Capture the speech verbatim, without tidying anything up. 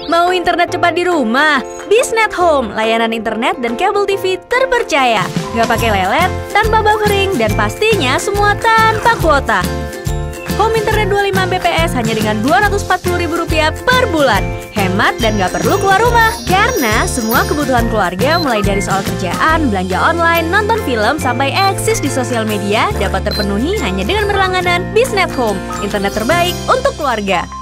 Mau internet cepat di rumah? Bisnet Home, layanan internet dan kabel T V terpercaya. Nggak pakai lelet, tanpa buffering, dan pastinya semua tanpa kuota. Home internet dua puluh lima Mbps hanya dengan dua ratus empat puluh ribu rupiah per bulan. Hemat dan nggak perlu keluar rumah. Karena semua kebutuhan keluarga mulai dari soal kerjaan, belanja online, nonton film, sampai eksis di sosial media dapat terpenuhi hanya dengan berlangganan Bisnet Home, internet terbaik untuk keluarga.